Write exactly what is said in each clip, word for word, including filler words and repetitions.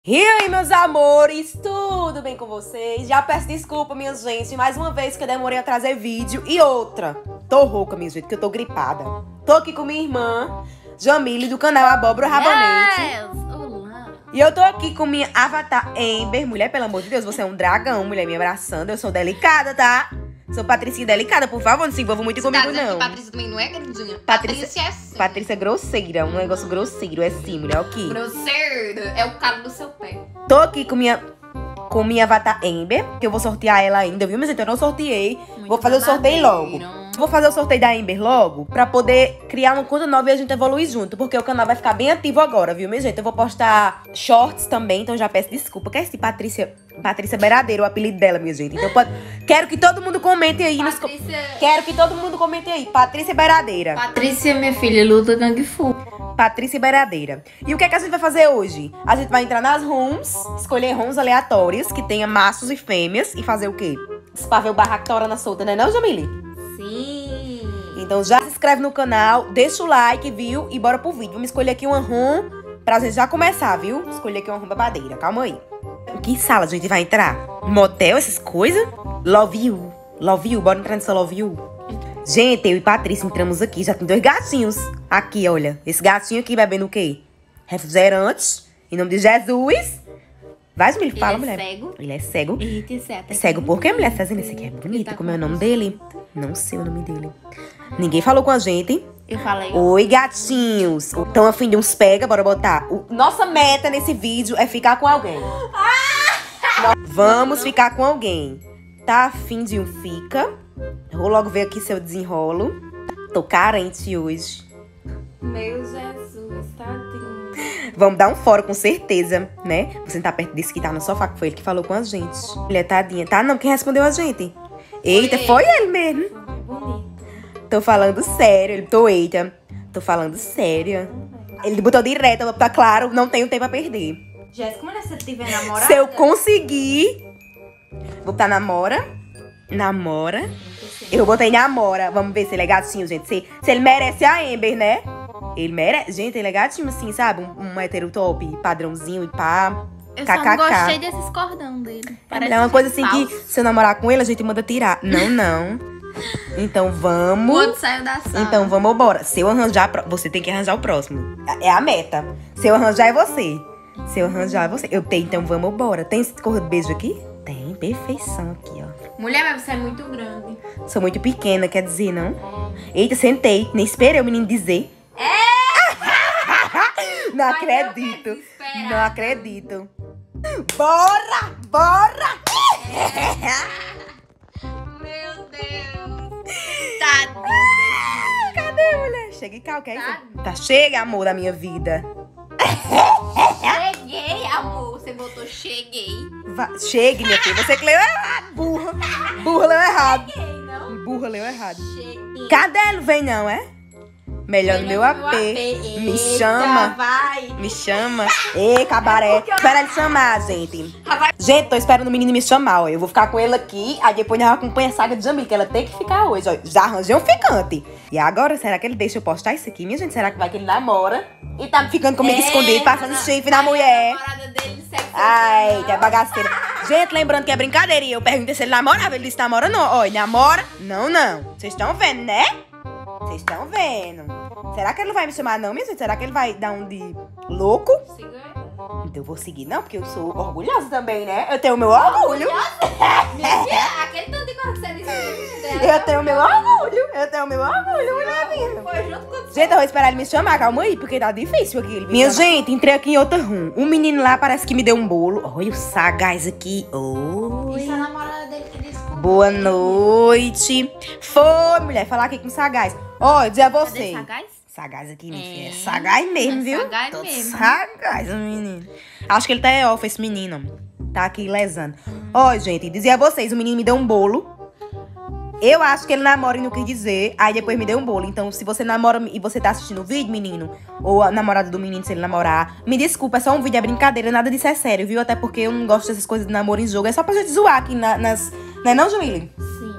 E aí, meus amores, tudo bem com vocês? Já peço desculpa, minha gente, mais uma vez que eu demorei a trazer vídeo. E outra, tô rouca, minha gente, que eu tô gripada. Tô aqui com minha irmã, Jamile, do canal Abóbora Rabanete. Yes. Olá. E eu tô aqui com minha avatar Amber. Mulher, pelo amor de Deus, você é um dragão, mulher, me abraçando. Eu sou delicada, tá? Sou Patricinha delicada, por favor, não se envolva muito comigo, Tá dizendo não. que Patrícia também não é queridinha? Patrícia- Patrícia é sim. Patrícia é grosseira, um negócio grosseiro, é sim, mulher, aqui. Grosseira é o calo do seu pé. Tô aqui com minha, com minha avatar Amber, que eu vou sortear ela ainda, viu? Mas então eu não sorteei. Muito vou fazer o sorteio logo. babadeiro. Vou fazer o sorteio da Amber logo, pra poder criar uma conta nova e a gente evoluir junto. Porque o canal vai ficar bem ativo agora, viu, minha gente? Eu vou postar shorts também, então já peço desculpa. Quer esse Patrícia, Patrícia Beiradeiro, o apelido dela, minha gente. Então pode... Quero que todo mundo comente aí. Nos... Patrícia... Quero que todo mundo comente aí. Patrícia Beiradeira. Patrícia, minha filha, luta Kung Fu. Patrícia Beiradeira. E o que é que a gente vai fazer hoje? A gente vai entrar nas rooms, escolher rooms aleatórias que tenha machos e fêmeas e fazer o quê? Despaver o barraco tá hora na solta, né não, Jamile? Sim. Então já se inscreve no canal, deixa o like, viu? E bora pro vídeo. Vamos escolher aqui uma room pra gente já começar, viu? Escolher aqui uma room babadeira. Calma aí. Em que sala a gente vai entrar? Motel, essas coisas? Love you. Love you. Bora entrar nessa love you. Gente, eu e Patrícia entramos aqui. Já tem dois gatinhos. Aqui, olha. Esse gatinho aqui bebendo o quê? Refrigerante. Em nome de Jesus. Vai, Jamile, fala, Ele é mulher. cego? Ele é cego. Eita, isso é até É cego por quê, bonito. mulher? Tá dizendo esse aqui é bonito. tá Como é o com nome uma dele? Não sei o nome dele. Ninguém falou com a gente. Eu falei. Oi, gatinhos. Tão afim de uns pega, bora botar. O- Nossa meta nesse vídeo é ficar com alguém. Nós vamos ficar com alguém. Tá afim de um fica? Eu vou logo ver aqui se eu desenrolo. Tô carente hoje. Meu Jesus, tadinho. Vamos dar um fora, com certeza, né? Vou sentar perto desse que tá no sofá, que foi ele que falou com a gente. Mulher, tadinha. Tá, não? Quem respondeu a gente? Eita, ele. foi ele mesmo. Bonito. Tô falando sério. Ele tô, eita. Tô falando sério. Ele botou direto, eu vou botar claro, não tenho tempo a perder. Jéssica, mas se você tiver namorada... Se eu conseguir... Vou botar namora. Namora. Eu botei namora. Vamos ver se ele é gatinho, gente. Se, se ele merece a Amber, né? Ele merece. Gente, ele é gatinho assim, sabe? Um, um hétero top, padrãozinho e pá. Eu só não K K K. gostei desses cordão dele. É uma coisa assim que, falso. se eu namorar com ele, a gente manda tirar. Não, não. Então O vamos. outro saiu da sala. Então vamos embora. Se eu arranjar, pro- você tem que arranjar o próximo. É a meta. Se eu arranjar, é você. Se eu arranjar, é você. Eu tenho, então vamos embora. Tem esse cor de beijo aqui? Tem, perfeição aqui, ó. Mulher, mas você é muito grande. Sou muito pequena, quer dizer, não? Eita, sentei. Nem esperei o menino dizer. É! Não Mas eu acredito. quero esperar. Não acredito. Bora! Bora! Meu Deus. Tadinho. Cadê, mulher? Chega cá, o que é isso? Tá. Tá chega, amor da minha vida. Cheguei, amor. Você botou cheguei. Va- Chegue, minha filha. Você que leu errado, burra. Burra leu errado. Cheguei, não? Burra leu errado. Cheguei. Cadê ele? Vem não, é? Melhor no meu A P. Me Eita, chama. vai. Me chama. Ei, cabaré. Espera ele chamar, gente. Rapaz. Gente, tô esperando o menino me chamar, ó. Eu vou ficar com ele aqui, aí depois nós vamos acompanhar a saga de Jamile, que ela tem que ficar hoje, ó. Já arranjei um ficante. E agora, será que ele deixa eu postar isso aqui, minha gente? Será que vai que ele namora? E tá ficando comigo É, escondido, passando na- chifre na a mulher. namorada dele sexo Ai, não. que é bagaceira. Gente, lembrando que é brincadeira. E eu perguntei se ele namorava. Ele disse namora não. Oi, namora? Não, não. Vocês estão vendo, né? Vocês estão vendo. Será que ele não vai me chamar não, minha gente? Será que ele vai dar um de louco? Segura. Então eu vou seguir não, porque eu sou orgulhosa também, né? Eu tenho o meu orgulho. Minha filha, aquele tanto de coisa que você disse. Eu tenho o meu orgulho. Eu tenho o meu orgulho, mulher minha. Foi junto com você. Gente, eu vou esperar ele me chamar, calma aí, porque tá difícil aqui. Ele me Minha chamar. Gente, entrei aqui em outra room. Um menino lá parece que me deu um bolo. Olha o sagaz aqui. Oi. Isso é a namorada dele que disse. Boa noite. Foi, mulher, falar aqui com o sagaz. Ó, dizer a você. Cadê sagaz? Sagaz aqui, minha É. filha. É sagaz mesmo, É viu? sagaz Todo mesmo. Sagaz, o menino. Acho que ele tá off, esse menino. Tá aqui lesando. Ó, gente, dizer a vocês, o menino me deu um bolo. Eu acho que ele namora e não quis dizer. Aí depois me deu um bolo. Então, se você namora e você tá assistindo o vídeo, menino, ou a namorada do menino, se ele namorar, me desculpa, é só um vídeo, é brincadeira, nada disso é sério, viu? Até porque eu não gosto dessas coisas de namoro em jogo. É só pra gente zoar aqui na- nas... Não é não, Jamile? Sim, verdade.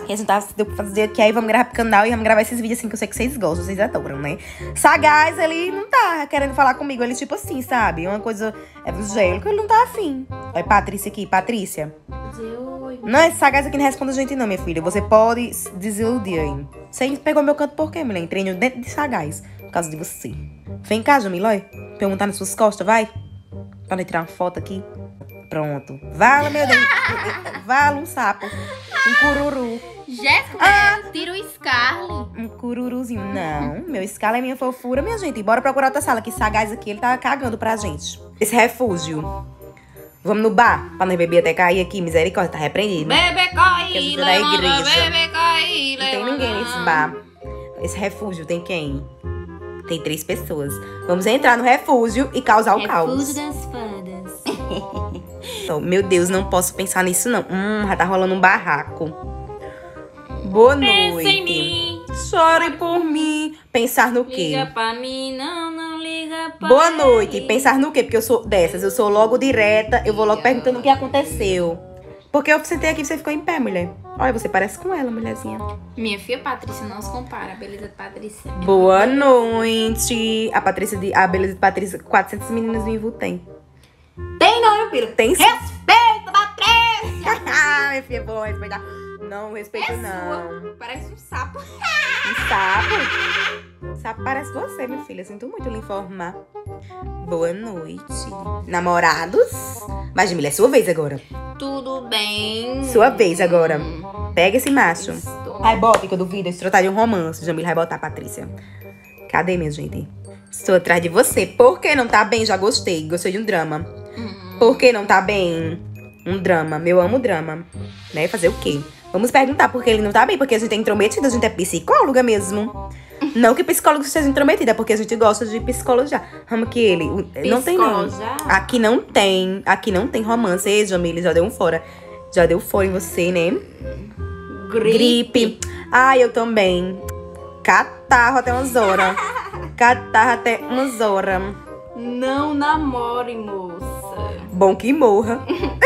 Que a gente tava deu pra fazer aqui, aí vamos gravar pro canal e vamos gravar esses vídeos assim que eu sei que vocês gostam, vocês adoram, né? Sagaz, ele não tá querendo falar comigo, ele tipo assim, sabe? Uma coisa evangélica, ele não tá afim. Olha, Patrícia aqui, Patrícia. Oi. Não, esse sagaz aqui não responde a gente não, minha filha. Você pode se desiludir aí. Você pegou meu canto por quê, mulher? Entrei dentro de sagaz, por causa de você. Vem cá, Jamila, olha. Perguntar nas suas costas, vai. Pra tirar uma foto aqui. Pronto. Vala, meu Deus. Vala, um sapo. Um cururu. Jéssica, Ah. tira o Scarly. Um cururuzinho. Não, meu escala é minha fofura, minha gente. Bora procurar outra sala, que sagaz aqui, ele tá cagando pra gente. Esse refúgio. Vamos no bar, pra nós beber até cair aqui. Misericórdia, tá repreendido. Bebê Que cai, a gente é da levanta, igreja. bebê cai, Não tem ninguém nesse bar. Esse refúgio tem quem? Tem três pessoas. Vamos entrar no refúgio e causar o caos. Refúgio das fadas. Oh, meu Deus, não posso pensar nisso, não. Hum, já tá rolando um barraco. Boa noite. Pensa em mim. Chore por mim. Pensar no quê? Liga pra mim, não, não liga pra Boa noite. ele. Pensar no quê? Porque eu sou dessas. Eu sou logo direta. Eu vou logo perguntando o que aconteceu. Porque eu sentei aqui e você ficou em pé, mulher. Olha, você parece com ela, mulherzinha. Minha filha Patrícia não se compara. A beleza de Patrícia. é Boa muito noite. A Patrícia de... A beleza de Patrícia, quatrocentas meninas vivo tem. Tem não, meu filho. Tem sim. Respeita, Patrícia. Ah, minha filha, boa, respeitar. Não, respeito É não. sua. Parece um sapo. Um sapo? Sapo parece você, minha filha. Sinto muito lhe informar. Boa noite. Namorados? Mas, Jamila, é sua vez agora. Tudo bem. Sua vez agora. Pega esse macho. Estou. Ai, bota que eu duvido. Se tratar de um romance, Jamila vai botar, Patrícia. Cadê, minha gente? Estou atrás de você. Por que não tá bem? Já gostei. Gostei de um drama. Hum. Por que não tá bem? Um drama. Eu amo drama. Né? Fazer o quê? Vamos perguntar por que ele não tá bem. Porque a gente é intrometida, a gente é psicóloga mesmo. Não que psicólogo seja intrometida, porque a gente gosta de psicologia. Vamos que ele... o- Não tem, não. Psicologia? Aqui não tem. Aqui não tem romance. Ei, Jamila, já deu um fora. Já deu fora em você, né? Gripe. Ai, eu também. Catarro até umas horas. Catarro até umas horas. Não namore, moça. Bom que morra.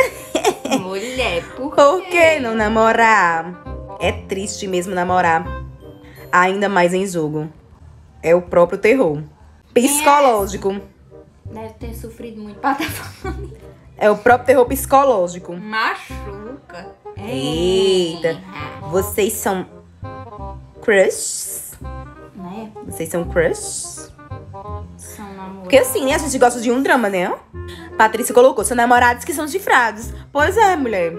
Mulher, por Por que não namorar? É triste mesmo namorar. Ainda mais em jogo. É o próprio terror. Psicológico. Deve ter sofrido muito pra estar falando. É o próprio terror psicológico. Machuca. Eita. Vocês são crush? Né? Vocês são crush? São namorados. Porque assim, né? A gente gosta de um drama, né? Patrícia colocou, são namorados que são chifrados. Pois é, mulher.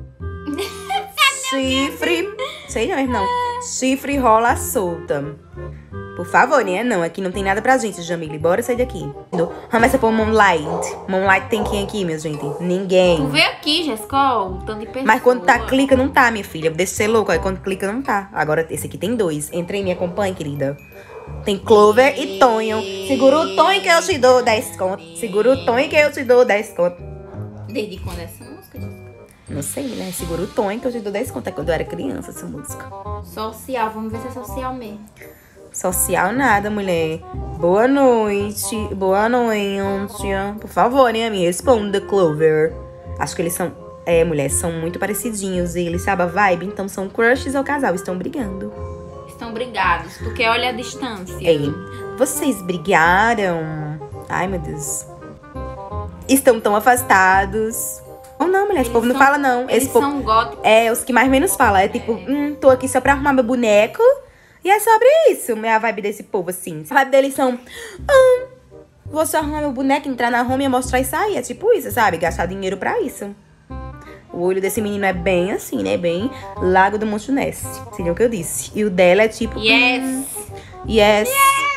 Chifre. Sei não, não. Chifre rola solta. Por favor, né? Não, aqui não tem nada pra gente, Jamile. Bora sair daqui. Começa por Moonlight. Moonlight tem quem aqui, minha gente? Ninguém. Tu vê aqui, Jéssica, o tanto de pessoa. Mas quando tá clica, não tá, minha filha. Deixa de ser louco. Aí quando clica, não tá. Agora, esse aqui tem dois. Entra e me acompanha, querida. Tem Clover e Tonho. Segura o Tonho que eu te dou dez conto. Segura o Tonho que eu te dou dez conto. Desde quando é essa música, Jéssica? Não sei, né? Segura o Tonho que eu te dou dez conto. É quando eu era criança, essa música. Social, vamos ver se é social mesmo. Social nada, mulher. Boa noite. Boa noite. Por favor, né, me responda, Clover. Acho que eles são... É, mulher, são muito parecidinhos. E eles sabem a vibe. Então são crushes ao casal. Estão brigando. Estão brigados, porque olha a distância. Ei, vocês brigaram? Ai, meu Deus. Estão tão afastados. Ou não, mulher, esse Eles povo não são- fala, não. Eles Esse povo... são góticos. É, os que mais menos falam. É tipo, hum, tô aqui só pra arrumar meu boneco. E é sobre isso, a vibe desse povo, assim. A vibe deles são... Hum, vou só arrumar meu boneco, entrar na home e mostrar e sair. É tipo isso, sabe? Gastar dinheiro pra isso. O olho desse menino é bem assim, né? Bem Lago do Monte Ness. Seria o que eu disse. E o dela é tipo... Yes. hum, yes.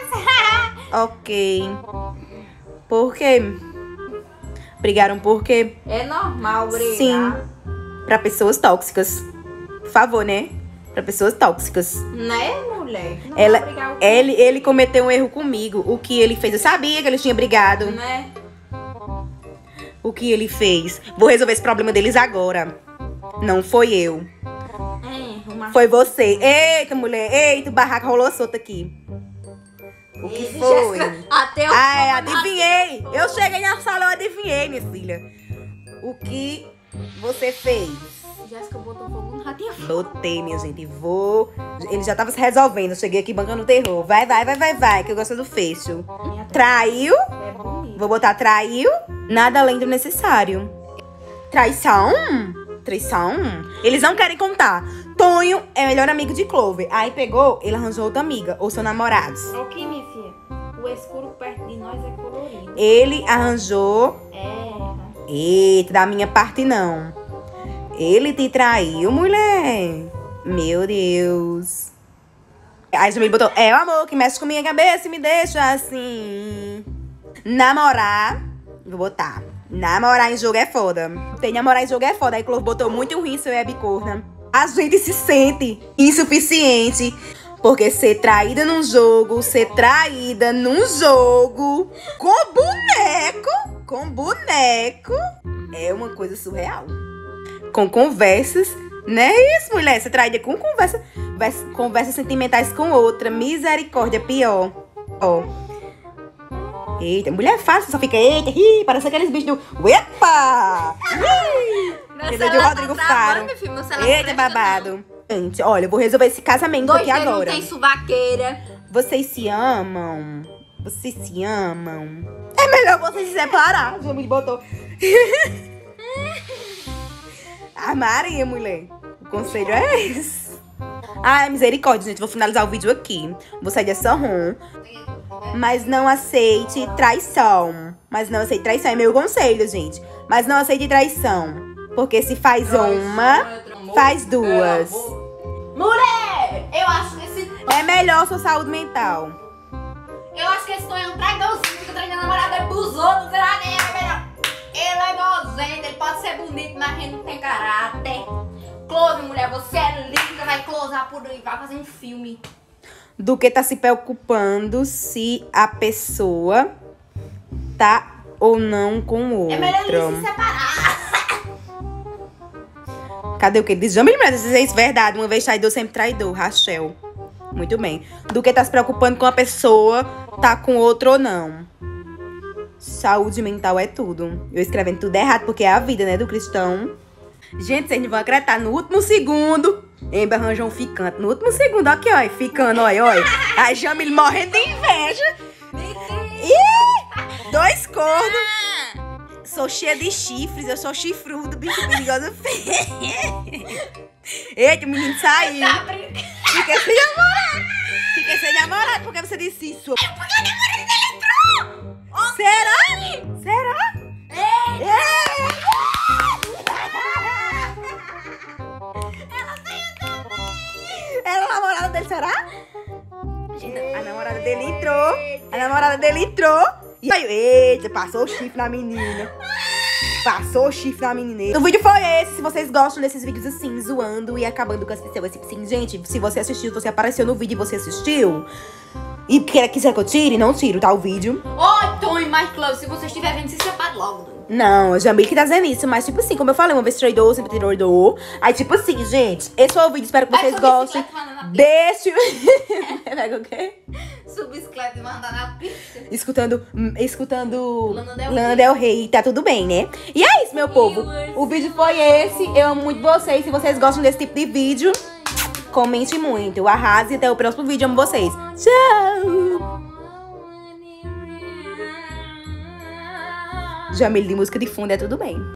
Ok. Por quê? Brigaram por quê? É normal brigar. Sim. Pra pessoas tóxicas. Por favor, né? Pra pessoas tóxicas. Né, mulher? Não Ela, vai brigar o quê? ele, ele cometeu um erro comigo. O que ele fez? Eu sabia que eles tinham brigado. Né? O que ele fez? Vou resolver esse problema deles agora. Não foi eu. É, uma... Foi você. Eita, mulher. Eita, o barraco rolou solto aqui. O que Ele foi? já- Até o Ai, adivinhei. Eu cheguei na sala, eu adivinhei, minha filha. O que você fez? Jéssica botou fogo no ratinho. Botei, minha gente. Vou. Ele já tava se resolvendo. Eu cheguei aqui bancando o terror. Vai, vai, vai, vai, vai. Que eu gosto do fecho. Traiu. É bonito. Vou botar traiu. Nada além do necessário. Traição? Traição? Eles não querem contar. Tonho é melhor amigo de Clover. Aí pegou, ele arranjou outra amiga. Ou são namorados. Ok, minha filha. O escuro perto de nós é colorido. Ele arranjou. É. Eita, da minha parte não. Ele te traiu, mulher. Meu Deus. Aí a Jamile botou, é o amor que mexe com minha cabeça e me deixa assim. Namorar. Vou botar. Namorar em jogo é foda. Tem namorar em jogo é foda. Aí Clover botou muito ruim seu web corna. A gente se sente insuficiente. Porque ser traída num jogo, ser traída num jogo com boneco, com boneco, é uma coisa surreal. Com conversas, não é isso, mulher? Ser traída com conversa, conversas sentimentais com outra, misericórdia, pior. Ó. Eita, mulher fácil, só fica, eita, ri, parece aqueles bichos do... Epa! Ih! de Rodrigo Faro. Eita, babado. Gente, olha, eu vou resolver esse casamento Dois aqui agora. Não tem suvaqueira. Vocês se amam? Vocês se amam? É melhor vocês se separar. Já me botou. A Maria, mulher. O conselho é esse. Ai, misericórdia, gente. Vou finalizar o vídeo aqui. Vou sair dessa rum. Mas não aceite traição. Mas não aceite traição. É meu conselho, gente. Mas não aceite traição. Porque se faz uma, faz duas. Mulher! Eu acho que esse... É melhor sua saúde mental. Eu acho que esse Tonho é um traidorzinho. Que o trem da namorada é busou do traneiro. É melhor. Ele é nojento. Ele pode ser bonito, mas ele não tem caráter. Close, mulher. Você é linda. Vai closar por aí. Vai fazer um filme. Do que tá se preocupando se a pessoa tá ou não com o outro. É melhor ele se separar. Cadê o que? Ele diz, já me lembro, isso é verdade. Uma vez traidor, sempre traidor. Rachel. Muito bem. Do que tá se preocupando com a pessoa, tá com outro ou não. Saúde mental é tudo. Eu escrevendo tudo errado, porque é a vida, né, do cristão. Gente, vocês não vão acreditar. No último segundo, Ember arranjou um ficante. No último segundo, aqui, ó. Ficando, olha, olha. A Jamile morrendo de inveja. Ih, dois cornos. Sou cheia de chifres, eu sou chifrudo, bicho perigoso feio. Eita, o menino saiu. Fiquei sem namorado. Fiquei sem namorado porque você disse isso. É porque a namorada dele entrou. Oh, será? Será? Ei! Ei! Ela saiu também. Ela é a namorada dele, será? A namorada dele entrou. A namorada dele entrou. E aí, eita, passou o chifre na menina. Passou o chifre na menina. O vídeo foi esse. Se vocês gostam desses vídeos assim, zoando e acabando com as pessoas. Tipo assim, gente, se você assistiu, se você apareceu no vídeo e você assistiu, e quiser que eu tire, não tiro, tá? O vídeo. Oi, Tonho, mais claro, se você estiver vendo, se separe logo. Não, a Jamile que tá dizendo isso, mas tipo assim, como eu falei, uma vez traidor, sempre traidor. Aí tipo assim, gente, esse foi o vídeo, espero que vocês gostem. Deixe... Pega o quê? Subscreve e manda na pista. Escutando, escutando Lana Del Lana Del Rey, tá tudo bem, né? E é isso, meu povo. O vídeo foi esse, eu amo muito vocês. Se vocês gostam desse tipo de vídeo, comente muito, arrase. Até o próximo vídeo, amo vocês. Tchau! Jamile de música de fundo, é tudo bem.